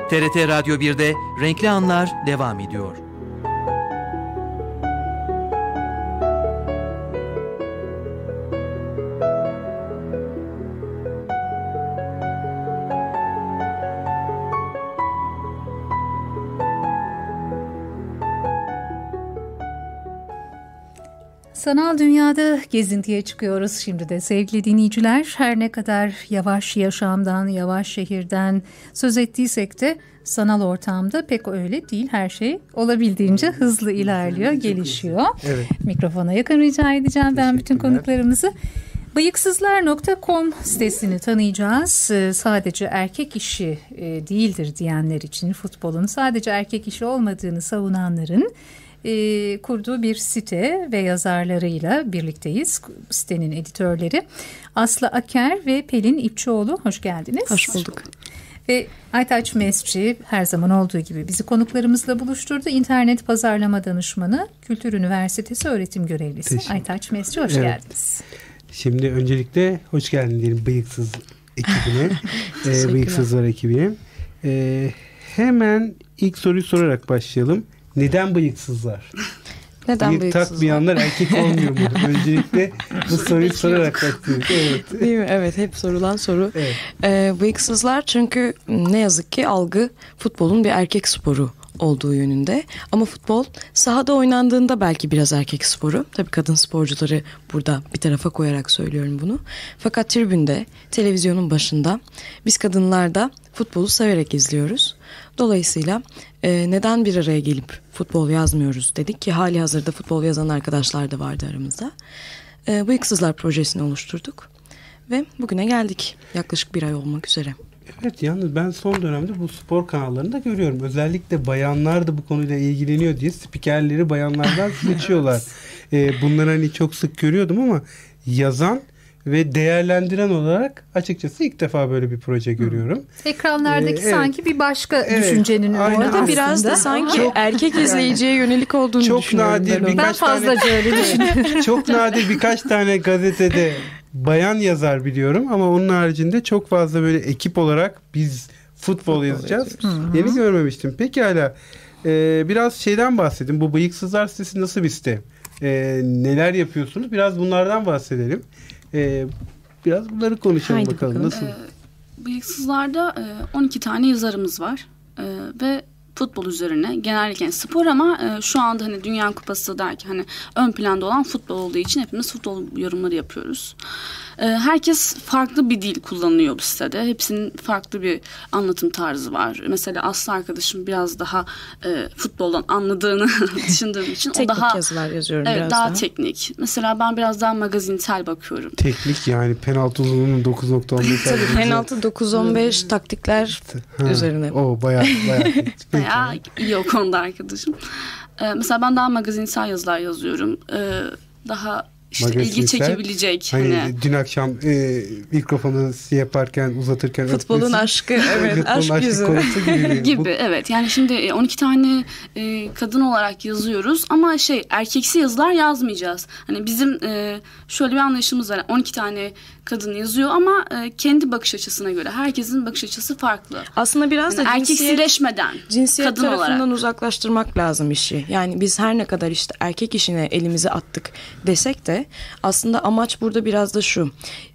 TRT Radyo 1'de Renkli Anlar devam ediyor. Sanal dünyada gezintiye çıkıyoruz şimdi de sevgili dinleyiciler. Her ne kadar yavaş yaşamdan, yavaş şehirden söz ettiysek de sanal ortamda pek öyle değil. Her şey olabildiğince hızlı ilerliyor, gelişiyor. Evet. Mikrofona yakın rica edeceğim ben bütün konuklarımızı. Bıyıksızlar.com sitesini tanıyacağız. Sadece erkek işi değildir diyenler için futbolun sadece erkek işi olmadığını savunanların kurduğu bir site ve yazarlarıyla birlikteyiz. Sitenin editörleri Aslı Aker ve Pelin İpçioğlu. Hoş geldiniz. Hoş bulduk. Ve Aytaç Mesci her zaman olduğu gibi bizi konuklarımızla buluşturdu. İnternet pazarlama danışmanı, Kültür Üniversitesi öğretim görevlisi Aytaç Mesci. Hoş geldiniz. Şimdi öncelikle hoş geldin diyelim Bıyıksız ekibine. Bıyıksızlar ekibine. Hemen ilk soruyu sorarak başlayalım. Neden bıyıksızlar? Neden Bıyık bıyıksızlar? takmayanlar erkek olmuyor mu? Öncelikle bu soruyu sorarak başlıyoruz. Evet. Değil mi? Evet, hep sorulan soru. Evet. Bıyıksızlar çünkü ne yazık ki algı futbolun bir erkek sporu olduğu yönünde. Ama futbol sahada oynandığında belki biraz erkek sporu. Tabii kadın sporcuları burada bir tarafa koyarak söylüyorum bunu. Fakat tribünde, televizyonun başında biz kadınlar da futbolu severek izliyoruz. Dolayısıyla neden bir araya gelip futbol yazmıyoruz dedik ki hali hazırda futbol yazan arkadaşlar da vardı aramızda. Bıyıksızlar projesini oluşturduk ve bugüne geldik. Yaklaşık bir ay olmak üzere. Evet, yalnız ben son dönemde bu spor kanallarında görüyorum. Özellikle bayanlar da bu konuyla ilgileniyor diye spikerleri bayanlardan seçiyorlar. Bunları hani çok sık görüyordum ama yazan ve değerlendiren olarak açıkçası ilk defa böyle bir proje görüyorum. Ekranlardaki sanki bir başka düşüncenin orada biraz da sanki erkek izleyiciye yönelik olduğunu çok düşünüyorum. Nadir ben fazlaca öyle düşünüyorum. Çok nadir birkaç tane gazetede bayan yazar biliyorum ama onun haricinde çok fazla böyle ekip olarak biz futbol yazacağız. Yeni görmemiştim. Pekala. Biraz şeyden bahsedin. Bu Bıyıksızlar sitesi nasıl bir site? Neler yapıyorsunuz? Biraz bunlardan bahsedelim. Biraz bunları konuşalım. Haydi bakalım. Nasıl? Bıyıksızlar'da 12 tane yazarımız var. Ve futbol üzerine genellikle spor ama şu anda hani Dünya Kupası derken hani ön planda olan futbol olduğu için hepimiz futbol yorumları yapıyoruz. Herkes farklı bir dil kullanıyor bu sitede. Hepsinin farklı bir anlatım tarzı var. Mesela Aslı arkadaşım biraz daha futboldan anladığını düşündüğüm için teknik o daha yazılar yazıyorum evet, biraz daha teknik. Mesela ben biraz daha magazinsel bakıyorum. Teknik yani penaltı uzunluğunun 9.15. Tabii penaltı 9.15 taktikler üzerine. O bayağı bayağı iyi o konuda arkadaşım. Mesela ben daha magazinsel yazılar yazıyorum. Daha İşte ilgi çekebilecek. Hani dün akşam mikrofonu yaparken uzatırken futbolun aşkı, evet, aşk yüzü gibi. Evet, yani şimdi 12 tane kadın olarak yazıyoruz ama erkeksi yazılar yazmayacağız. Hani bizim şöyle bir anlayışımız var. 12 tane kadın yazıyor ama kendi bakış açısına göre. Herkesin bakış açısı farklı. Aslında biraz yani da erkeksileşmeden cinsiyet kadın tarafından olarak uzaklaştırmak lazım işi. Yani biz her ne kadar işte erkek işine elimizi attık desek de aslında amaç burada biraz da şu.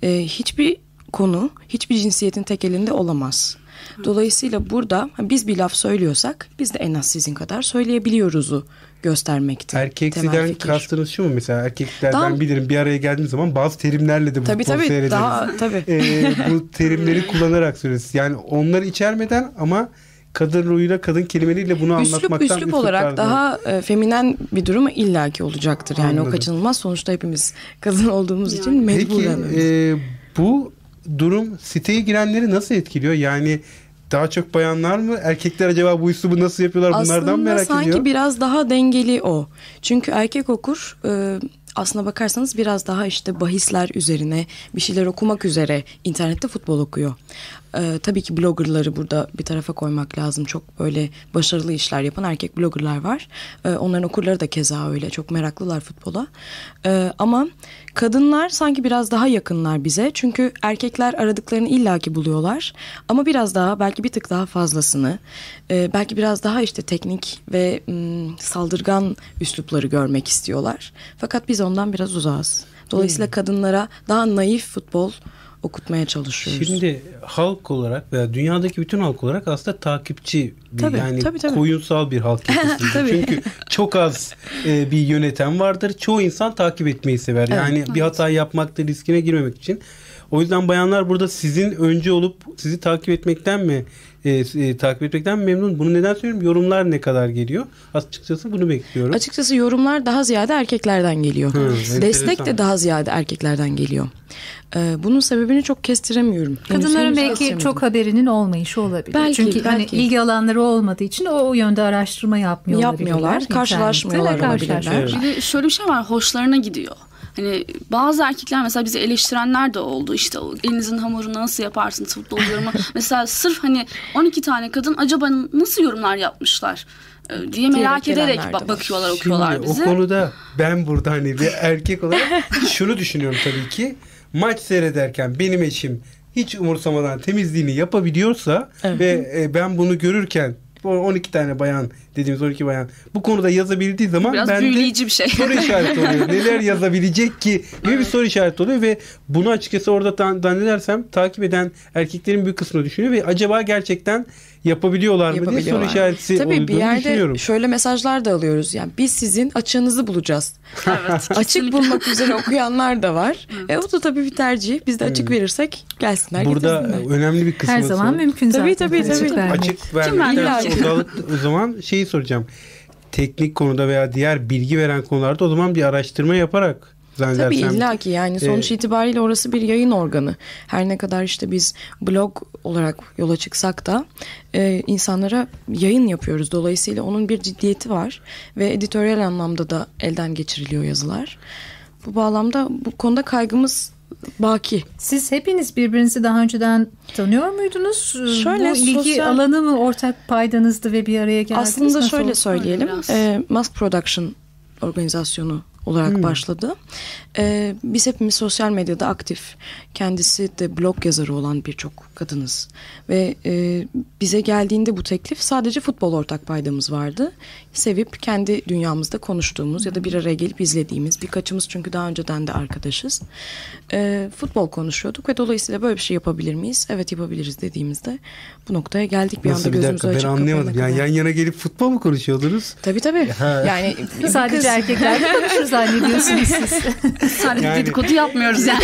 Hiçbir konu hiçbir cinsiyetin tek elinde olamaz. Dolayısıyla burada biz bir laf söylüyorsak biz de en az sizin kadar söyleyebiliyoruzu göstermekte. Erkeksiden kastınız şu mu mesela? Erkeklerden bilirim bir araya geldiğim zaman bazı terimlerle de bu futbol seyrederiz. Bu terimleri kullanarak söyleriz. Yani onları içermeden ama kadın ruhuyla, kadın kelimeleriyle bunu anlatmaktan üslup olarak daha feminen bir durum illaki olacaktır. Yani anladım. O kaçınılmaz. Sonuçta hepimiz kadın olduğumuz için mecburen. Peki bu durum siteye girenleri nasıl etkiliyor? Yani daha çok bayanlar mı? Erkekler acaba bu üslubu nasıl yapıyorlar? Bunlardan merak ediyor. Aslında sanki biraz daha dengeli o. Çünkü erkek okur aslına bakarsanız biraz daha işte bahisler üzerine bir şeyler okumak üzere internette futbol okuyor. Tabii ki bloggerları burada bir tarafa koymak lazım. Çok böyle başarılı işler yapan erkek bloggerlar var. Onların okurları da keza öyle. Çok meraklılar futbola. Ama kadınlar sanki biraz daha yakınlar bize. Çünkü erkekler aradıklarını illaki buluyorlar. Ama biraz daha, belki bir tık daha fazlasını, belki biraz daha işte teknik ve saldırgan üslupları görmek istiyorlar. Fakat biz ondan biraz uzağız. Dolayısıyla kadınlara daha naif futbol okutmaya çalışıyoruz. Şimdi halk olarak veya dünyadaki bütün halk olarak aslında takipçi tabii. Koyunsal bir halk kitlesi. Çünkü çok az bir yönetem vardır. Çoğu insan takip etmeyi sever. Yani bir hata yapmakta riskine girmemek için. O yüzden bayanlar burada sizin önce olup sizi takip etmekten mi memnun? Bunu neden söylüyorum? Yorumlar ne kadar geliyor? Açıkçası bunu bekliyorum. Açıkçası yorumlar daha ziyade erkeklerden geliyor. Destek de daha ziyade erkeklerden geliyor. Bunun sebebini çok kestiremiyorum. Kadınların belki çok haberinin olmayışı olabilir. Çünkü hani ilgi alanları olmadığı için o yönde araştırma yapmıyorlar. Karşılaşmıyorlar. Bir de şöyle bir şey var. Hoşlarına gidiyor. Hani bazı erkekler mesela bizi eleştirenler de oldu. İşte elinizin hamurunu nasıl yaparsınız futbol yorumu. Mesela sırf hani 12 tane kadın acaba nasıl yorumlar yapmışlar diye merak ederek bakıyorlar, okuyorlar şimdi bizi. O konuda ben burada hani bir erkek olarak şunu düşünüyorum tabii ki. Maç seyrederken benim eşim hiç umursamadan temizliğini yapabiliyorsa ve ben bunu görürken 12 tane bayan dediğimiz 12 bayan bu konuda yazabildiği zaman biraz bende büyüleyici bir şey. Soru işareti oluyor. Neler yazabilecek ki gibi bir soru işareti oluyor ve bunu açıkçası orada zannedersem takip eden erkeklerin büyük kısmını düşünüyor ve acaba gerçekten yapabiliyorlar mı diye soru işareti tabii bir yerde düşünüyorum. Şöyle mesajlar da alıyoruz. Yani biz sizin açığınızı bulacağız. Evet, açık bulmak üzere okuyanlar da var. O da tabii bir tercih. Biz de açık verirsek gelsinler, burada getirsinler. önemli bir kısmı. Her zaman mümkün zaten. Tabii. Açık vermek. O zaman şeyi soracağım. Teknik konuda veya diğer bilgi veren konularda o zaman bir araştırma yaparak tabii illaki yani sonuç itibariyle orası bir yayın organı. Her ne kadar işte biz blog olarak yola çıksak da insanlara yayın yapıyoruz. Dolayısıyla onun bir ciddiyeti var ve editoryal anlamda da elden geçiriliyor yazılar. Bu bağlamda bu konuda kaygımız baki. Siz hepiniz birbirinizi daha önceden tanıyor muydunuz? Şöyle, bu ilgi alanı mı ortak paydanızdı ve bir araya geldiniz? Aslında şöyle söyleyelim. Mask Production organizasyonu olarak başladı. Biz hepimiz sosyal medyada aktif. Kendisi de blog yazarı olan birçok kadınız. Ve bize geldiğinde bu teklif sadece futbol ortak paydamız vardı. Sevip kendi dünyamızda konuştuğumuz ya da bir araya gelip izlediğimiz, birkaçımız çünkü daha önceden de arkadaşız. Futbol konuşuyorduk ve dolayısıyla böyle bir şey yapabilir miyiz? Evet, yapabiliriz dediğimizde bu noktaya geldik. Bir anda gözümüzü açıp ben anlayamadım. Yani yan yana gelip futbol mu konuşuyordunuz? Tabii. Yani sadece erkekler konuşur zannediyorsunuz siz. Sadece dedikodu yapmıyoruz yani.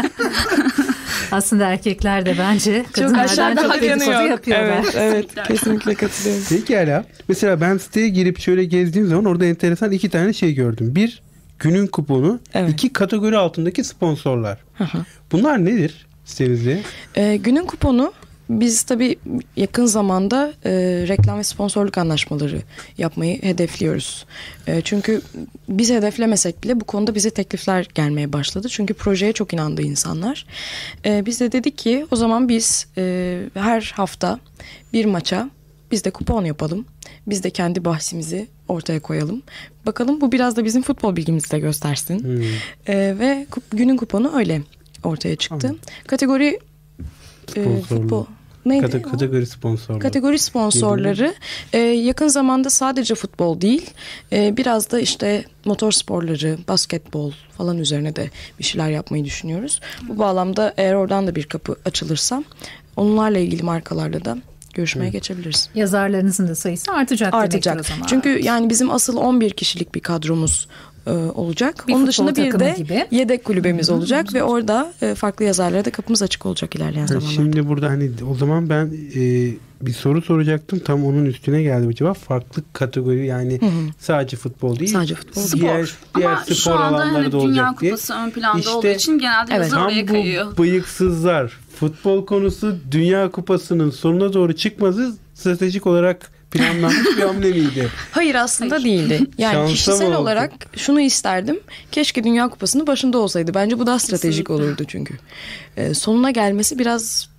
Aslında erkekler de bence kadınlardan çok dedikodu yapıyorlar. Evet, kesinlikle katılıyorum. Pekala. Mesela ben siteye girip şöyle gezdiğim zaman orada enteresan 2 tane şey gördüm. Bir, günün kuponu. 2 kategori altındaki sponsorlar. Bunlar nedir sitenizde? Günün kuponu, biz tabii yakın zamanda reklam ve sponsorluk anlaşmaları yapmayı hedefliyoruz. Çünkü biz hedeflemesek bile bu konuda bize teklifler gelmeye başladı. Çünkü projeye çok inandı insanlar. Biz de dedik ki o zaman biz her hafta bir maça biz de kupon yapalım. Biz de kendi bahsimizi ortaya koyalım. Bakalım bu biraz da bizim futbol bilgimizi de göstersin. Ve günün kuponu öyle ortaya çıktı. Kategori futbol. Neydi? Kategori sponsorları yakın zamanda sadece futbol değil, biraz da işte motor sporları, basketbol falan üzerine de bir şeyler yapmayı düşünüyoruz. Bu bağlamda eğer oradan da bir kapı açılırsa onlarla ilgili markalarla da görüşmeye geçebiliriz. Yazarlarınızın da sayısı artacak. O zaman. Çünkü yani bizim asıl 11 kişilik bir kadromuz olacak. Onun dışında bir de gibi yedek kulübemiz olacak ve orada farklı yazarlara da kapımız açık olacak ilerleyen zamanlarda. Şimdi burada hani o zaman ben bir soru soracaktım. Tam onun üstüne geldi bu cevap. Farklı kategori yani sadece futbol değil. Sadece futbol diğer ama spor şu anda alanları da olacak Dünya diye. Kupası ön planda olduğu için genelde yazı oraya kayıyor. Bu bıyıksızlar futbol konusu Dünya Kupası'nın sonuna doğru çıkması stratejik olarak planlanmış bir hamle miydi? Hayır, aslında değildi. Yani Şansa kişisel olarak şunu isterdim. Keşke Dünya Kupası'nın başında olsaydı. Bence bu daha stratejik olurdu çünkü. Sonuna gelmesi biraz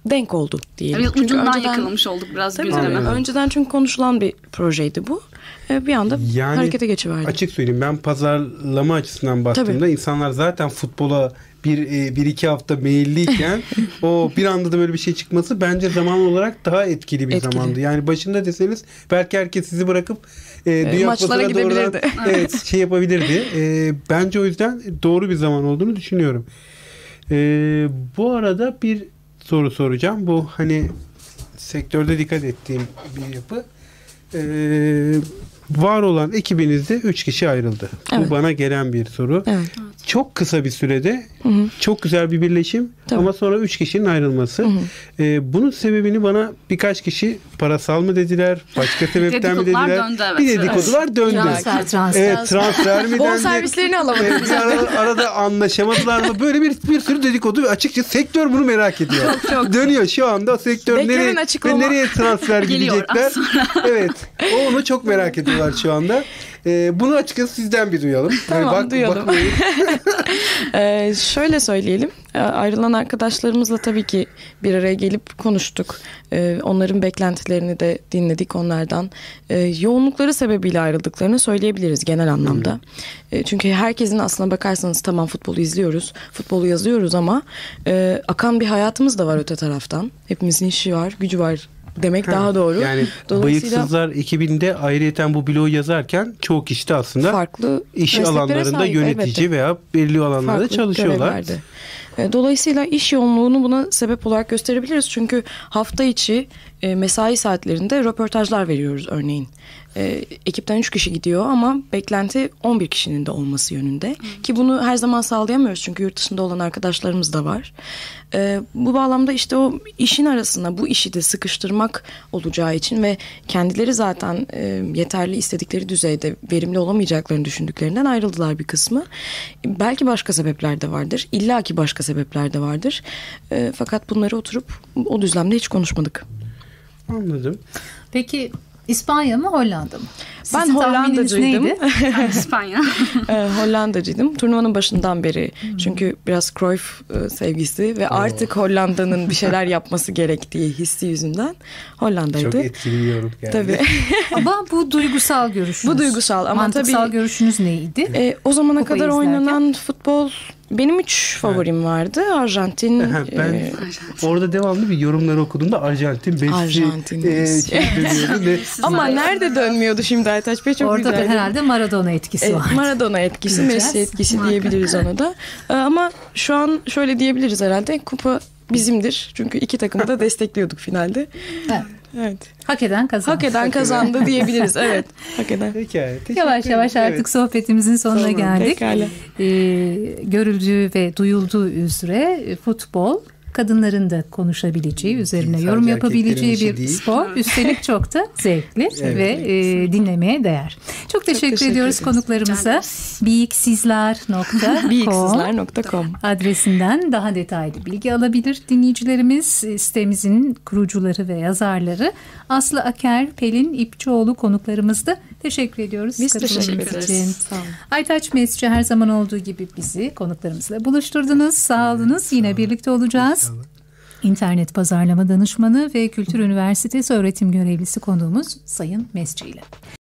denk oldu diyelim. Evet, Çünkü ucundan önceden, yakalamış olduk biraz tabii, gündeme. önceden çünkü konuşulan bir projeydi bu. Bir anda Yani harekete geçiverdi. açık söyleyeyim, ben pazarlama açısından baktığımda insanlar zaten futbola bir iki hafta meyilliyken o bir anda da böyle bir şey çıkması bence zaman olarak daha etkili bir zamandı. Yani başında deseniz belki herkes sizi bırakıp Dünya maçlara Kupası'na doğrudan gidebilirdi. şey yapabilirdi. Bence o yüzden doğru bir zaman olduğunu düşünüyorum. Bu arada bir soru soracağım. Bu hani sektörde dikkat ettiğim bir yapı. Var olan ekibinizde 3 kişi ayrıldı. Evet. Bu bana gelen bir soru. Evet. Çok kısa bir sürede çok güzel bir birleşim ama sonra 3 kişinin ayrılması. Bunun sebebini bana birkaç kişi parasal mı dediler, başka sebepten mi Dedikodular dediler? döndü, evet. Bir dedikodular döndü. Transfer. Evet, transfer mi dendi? Bonservislerini alamadık. Bir arada anlaşamadılar mı? Böyle bir sürü dedikodu ve açıkçası sektör bunu merak ediyor. Dönüyor şu anda sektör Bekleyin nereye transfer Geliyor gidecekler? az sonra. Evet. Onu çok merak ediyorlar şu anda. Bunu açıkçası sizden bir duyalım. Tamam, duyalım. Şöyle söyleyelim. Ayrılan arkadaşlarımızla tabii ki bir araya gelip konuştuk. Onların beklentilerini de dinledik onlardan. Yoğunlukları sebebiyle ayrıldıklarını söyleyebiliriz genel anlamda. Çünkü herkesin aslına bakarsanız tamam futbolu izliyoruz, futbolu yazıyoruz ama akan bir hayatımız da var öte taraftan. Hepimizin işi var, gücü var demek daha doğru. Yani Bıyıksızlar ekibinde ayrıyeten bu bloğu yazarken çoğu kişi de aslında farklı iş mesleklere alanlarında sahip, yönetici elbette. veya belli alanlarda Farklı çalışıyorlar. görevlerde. Dolayısıyla iş yoğunluğunu buna sebep olarak gösterebiliriz. Çünkü hafta içi mesai saatlerinde röportajlar veriyoruz örneğin. Ekipten 3 kişi gidiyor ama beklenti 11 kişinin de olması yönünde. Ki bunu her zaman sağlayamıyoruz çünkü yurt dışında olan arkadaşlarımız da var. Bu bağlamda işte o işin arasına bu işi de sıkıştırmak olacağı için ve kendileri zaten yeterli istedikleri düzeyde verimli olamayacaklarını düşündüklerinden ayrıldılar bir kısmı. Belki başka sebepler de vardır. İlla ki başka sebepler de vardır. Fakat bunları oturup o düzlemde hiç konuşmadık. Anladım. Peki İspanya mı Hollanda mı? Ben Hollandacıydım. İspanya. Hollandacıydım. Turnuvanın başından beri. Çünkü biraz Cruyff sevgisi ve artık Hollanda'nın bir şeyler yapması gerektiği hissi yüzünden Hollanda'ydı. Çok etkili bir yorum geldi. Tabii. Ama bu duygusal görüşünüz. Bu duygusal ama mantıksal tabii görüşünüz neydi? o zamana Kupayı kadar izlerken. oynanan futbol benim 3 favorim vardı. Arjantin. Ben orada devamlı bir yorumları okuduğumda Arjantin, Messi dönüyordu. Ama nerede dönmüyordu şimdi Aytaç Bey? Çok orada güzeldi. da herhalde Maradona etkisi var. Maradona etkisi, Messi etkisi diyebiliriz ona da. Ama şu an şöyle diyebiliriz herhalde. Kupa bizimdir. Çünkü iki takımı da destekliyorduk finalde. Evet. Hak eden kazandı. Hak eden kazandı diyebiliriz. Evet. Hak eden. Peki, Yavaş yavaş artık sohbetimizin sonuna geldik. Pekala. Görüldüğü ve duyulduğu üzere futbol kadınların da konuşabileceği, üzerine Sadece yorum yapabileceği erkeklerin işi bir değil. spor. Üstelik çok da zevkli ve dinlemeye değer. Çok teşekkür ediyoruz konuklarımıza. Biyiksizler.com adresinden daha detaylı bilgi alabilir dinleyicilerimiz. Sitemizin kurucuları ve yazarları Aslı Aker, Pelin İpçioğlu konuklarımızdı. Teşekkür ediyoruz. Biz teşekkür Katılımınız ederiz. Sağ olun. Aytaç Mesci her zaman olduğu gibi bizi konuklarımızla buluşturdunuz. Sağ olunuz. Yine birlikte olacağız. İnternet Pazarlama Danışmanı ve Kültür Üniversitesi öğretim görevlisi konuğumuz Sayın Mesci ile.